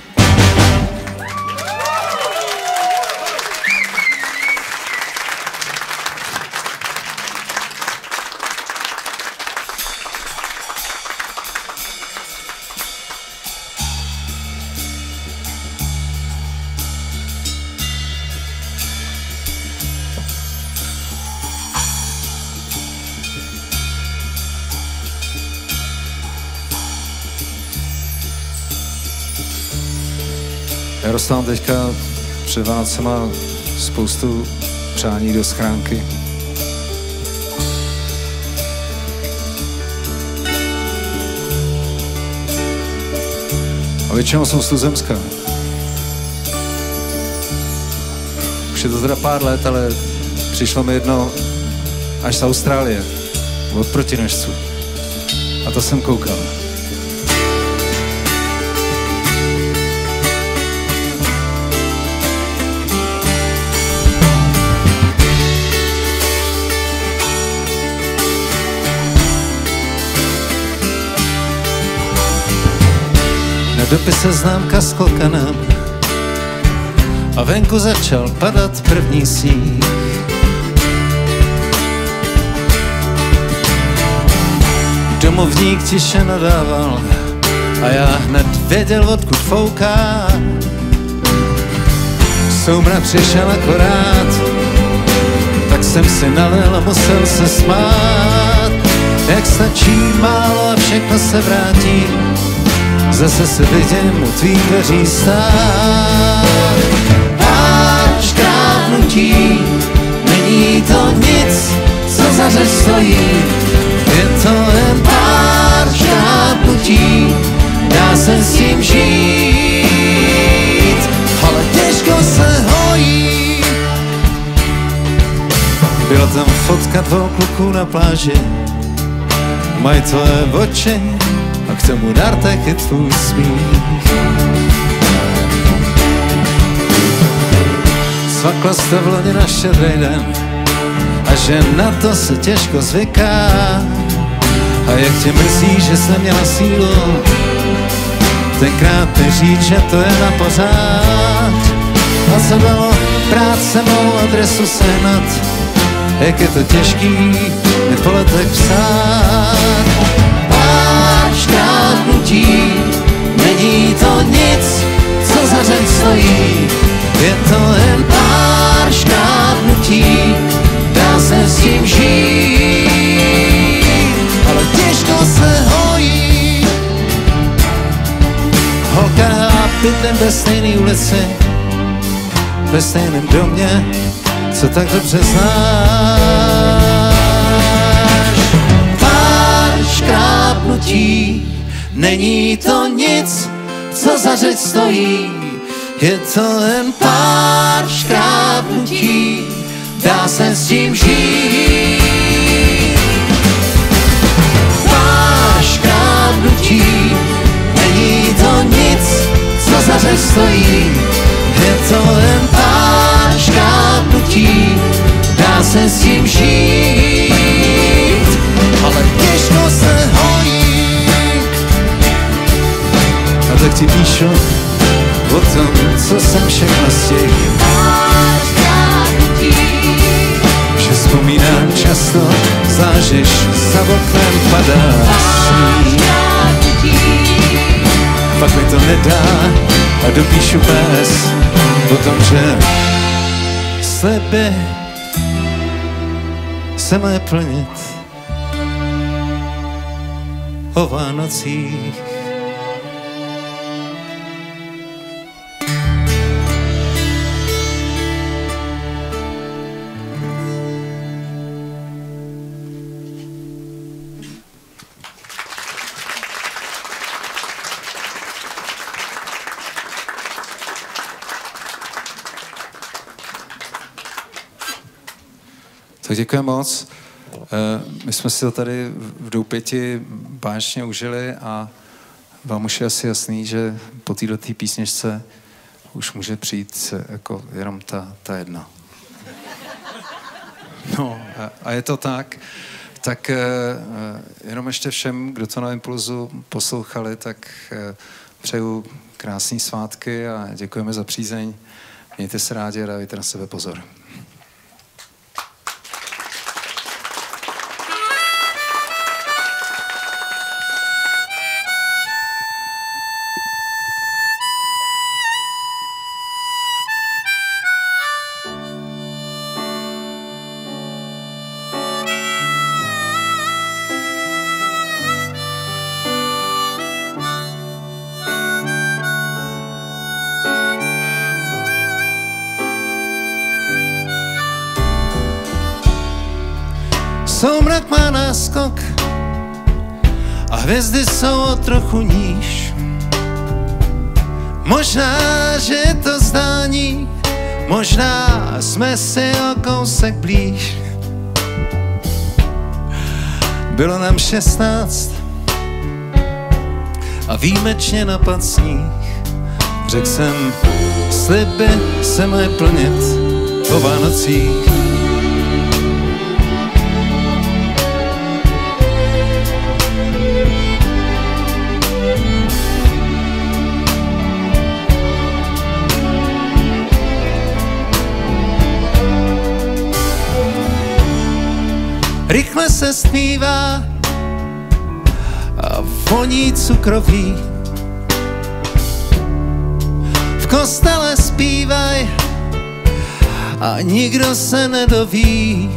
Já dostávám teďka před Vánocema spoustu přání do schránky. A většinou jsou z tuzemska. Už je to teda pár let, ale přišlo mi jedno až z Austrálie, od protinožců. A to jsem koukal. Na dopise známka s klokanem a venku začal padat první sníh. Domovník tiše nadával a já hned věděl, odkud fouká. Soumrak přišel akorát, tak jsem si nalil a musel se smát. Jak stačí málo a všechno se vrátí, zase se vidím u tvých dveří stát. Až krápnutí, není to nic, co za řeč stojí. Je to jen pár škrápnutí, dá se s tím žít, ale těžko se hojí. Byla tam fotka 2 kluků na pláži, mají tvoje oči a k tomu dártek je tvůj smích. Svakla jste v loni na Štědrý den a že na to se těžko zvyká. A jak tě mrzí, že jsi neměla sílu tenkrát mi říct, že to je na pořád. A co bylo práce mou adresu sehnat, jak je to těžký mi po letech psát. škrábnutí, není to nic, co za řeč stojí. Je to jen pár škrábnutí, dá se s tím žít, ale těžko se hojí. Holka, bydlím ve stejné ulici, ve stejném domě, co tak dobře znáš. Pár škrábnutí, není to nic, co za řeč stojí. Je to jen pár škrábnutí, dá se s tím žít. Pár škrábnutí, není to nic, co za řeč stojí. Je to jen pár škrábnutí, dá se s tím žít, ale těžko se hojí. A tak ti píšu o tom, co jsem všechno stihl. Pár škrábnutí, Že vzpomínám často, zážeš, za oknem padá sníh. Pak mi to nedá a dopíšu pes o tom, že sliby se mají plnit o Vánocích. Tak děkuji moc. My jsme si to tady v Doupěti báječně užili a vám už je asi jasný, že po této písničce už může přijít jako jenom ta jedna. No a je to tak. Tak jenom ještě všem, kdo to na Impulzu poslouchali, tak přeju krásné svátky a děkujeme za přízeň. Mějte se rádi a dávejte na sebe pozor. Soumrak má náskok a hvězdy jsou o trochu níž. Možná, že je to zdání, možná jsme si o kousek blíž. Bylo nám 16 a výjimečně napad sníh. Řekl jsem, sliby se mají plnit o Vánocích. Rychle se stmívá a voní cukroví. V kostele zpívaj a nikdo se nedoví.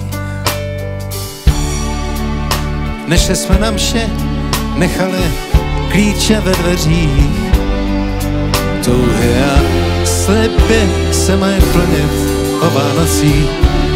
Nešli jsme na mše, nechali klíče ve dveřích. Touhy a sliby se mají plnit o Vánocích.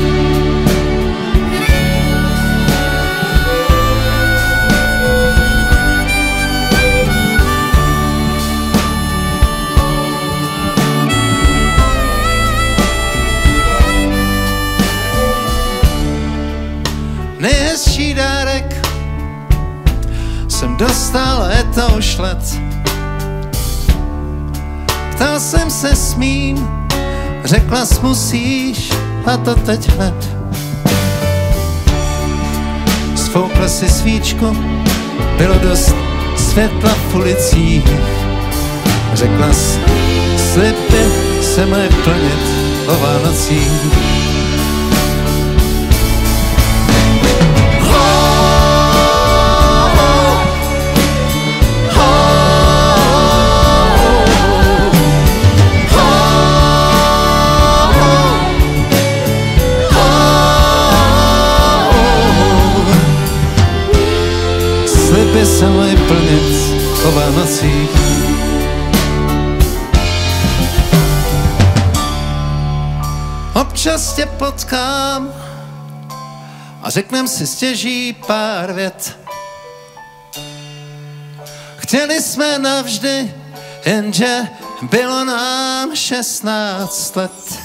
Nejhezčí dárek jsem dostal, je to už let. Ptal jsem se smím, řekla jsi musíš a to teď hned. Sfoukla si svíčku, bylo dost světla v ulicích. Řekla jsi, sliby se mají plnit o Vánocích. Oh, se mají plnit o Vánocích. Občas tě potkám a řeknem si stěží pár vět. Chtěli jsme navždy, jenže bylo nám 16 let.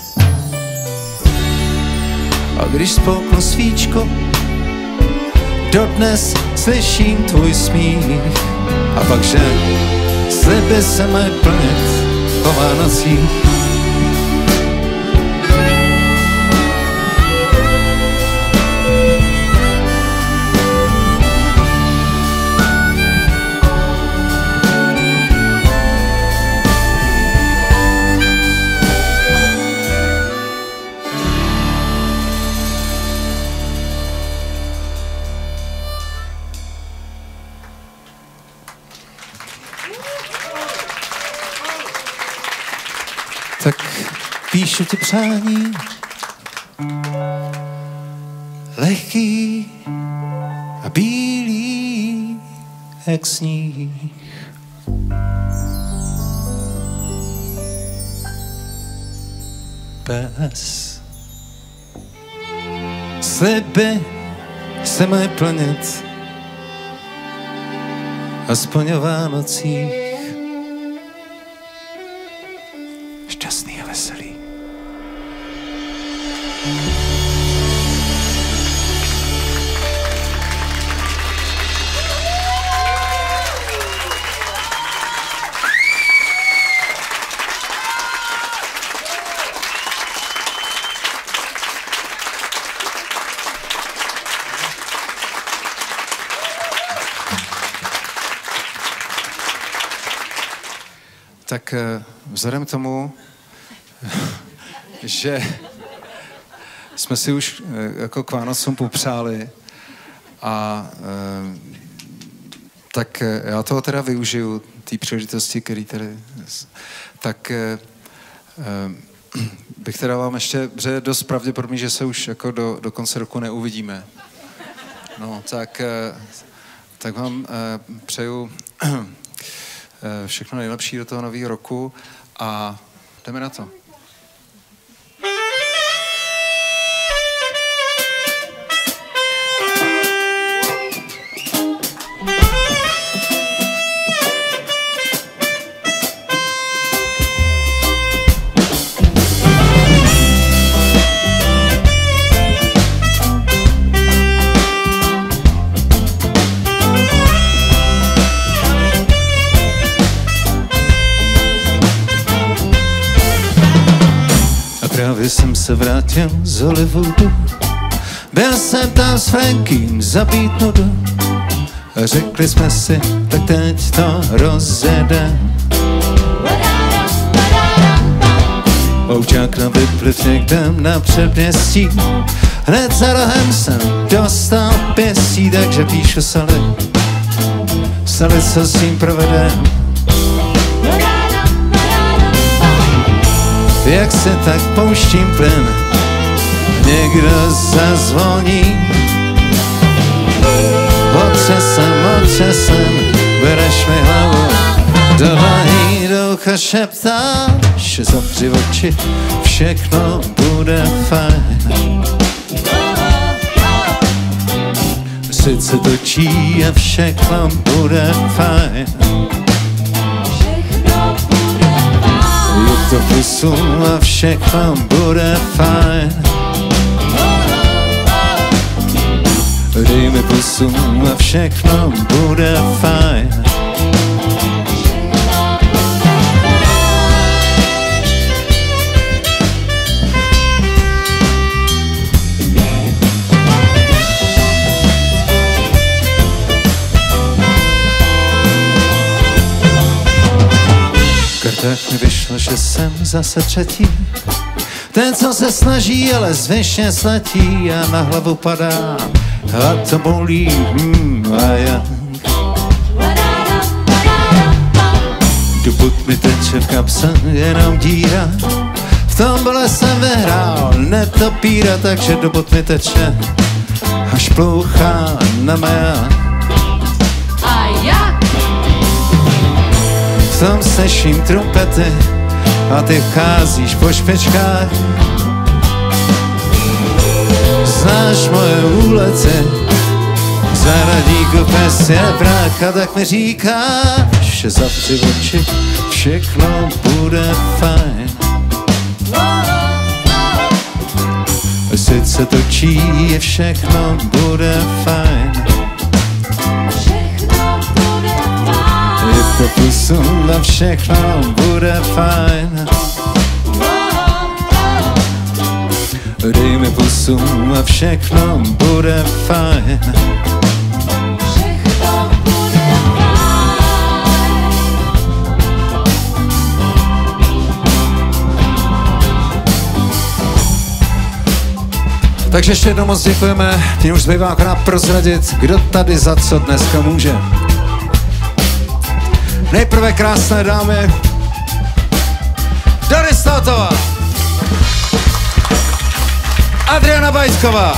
A když spolknu svíčku, dodnes slyším tvůj smích. A pak, že sliby se mají plnit o Vánocích. Tak píšu ti přání, lehký a bílý jak sníh. Bez sliby se mají plnit, aspoň o Vánocích. Šťastný a veselý. Tak vzhledem k tomu, že jsme si už jako k Vánocům popřáli a tak já toho teda využiju, té příležitosti, který tady, tak bych teda vám ještě, protože je dost pravděpodobný, že se už jako do konce roku neuvidíme. No, tak vám přeju všechno nejlepší do toho nového roku a jdeme na to. Právě jsem se vrátil z Hollywoodu, byl jsem tam s Frankiem za Beat Nudu a řekli jsme si, tak teď to rozjedem. Ouťák na vypliv někde na předměstí, hned za rohem jsem dostal pěstí, takže píšu Sally, co s tím provedem. Jak se tak pouštím plyn, někdo zazvoní. Otřesem, bereš mi hlavu do dlaní, do ucha šeptáš, zavři oči, všechno bude fajn. Svět se točí a všechno bude fajn. Je to plusu a všechno bude fajn. Dej mi plusu a všechno bude fajn. Tak mi vyšlo, že jsem zase třetí, ten, co se snaží, ale zvyšně sletí a na hlavu padá a to bolí, a já. Dokud mi teče v kapse jenom díra, v tombole jsem vyhrál netopíra, takže dokud mi teče až plouchá na maja. A já v tom slyším trumpety a ty vcházíš po špičkách. Znáš moje úlety, za radíku pes je vrák a tak mi říkáš, že zavři oči, všechno bude fajn. Svět se točí, všechno bude fajn. Je to posun a všechno bude fajn. Dej mi posun a všechno bude fajn. Takže ještě jednou moc děkujeme. Tím už zbývá akorát prozradit, kdo tady za co dneska může. Nejprve krásné dámy. Doris Tátová. Adriana Bajtková.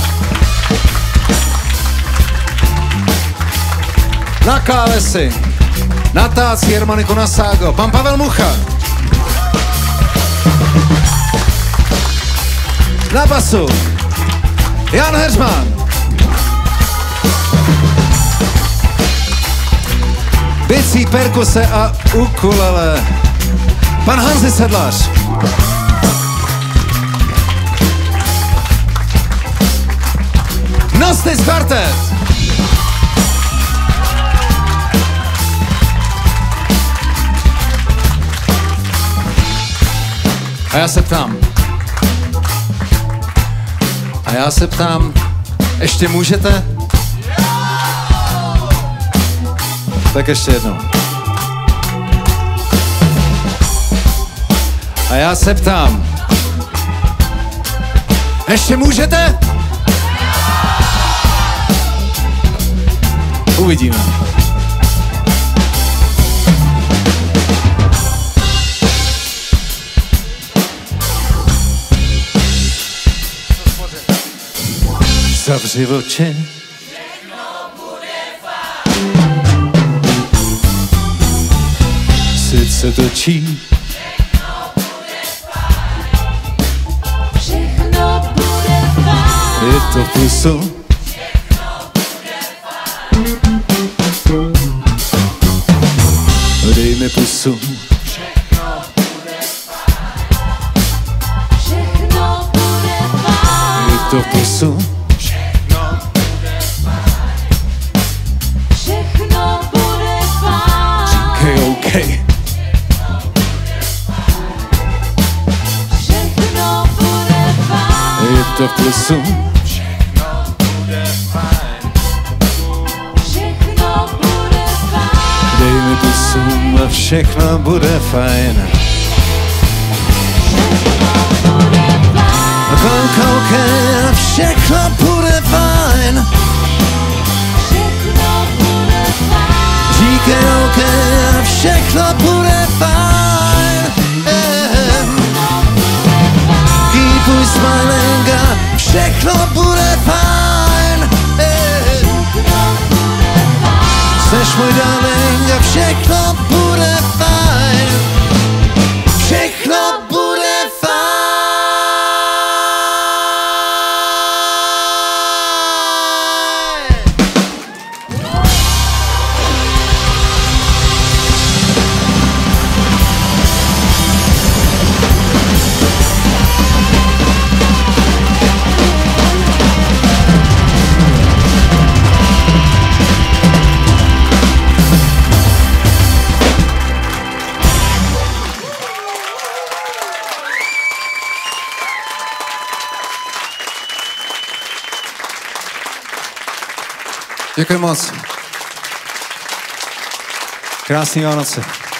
Na klávesi. Na táci harmoniku na ságo. Pan Pavel Mucha. Na basu. Jan Heřman. Bicí, perkuse a ukulele. Pan Hanzi Sedlář. Nostis Quartet. A já se ptám, ještě můžete? Tak ještě jednou. A já se ptám, ještě můžete? Uvidíme. Zavři oči. Svět se točí. Všechno bude fajn. Je to pusu. Dej mi pusu. Všechno bude fajn. Je to pusu. Všechno bude fajn. Říkej OK. Všechno bude fajn. Je to pusu. Všechno bude fajn. Dej mi pusu a všechno bude fajn. Kolko OK a všechno bude fajn. Říkej OK a všechno bude fajn. Keep on smiling a všechno bude fajn. Jseš můj darling a všechno bude fajn. Všechno bude fajn. Děkuji moc. Krásný Vánoce.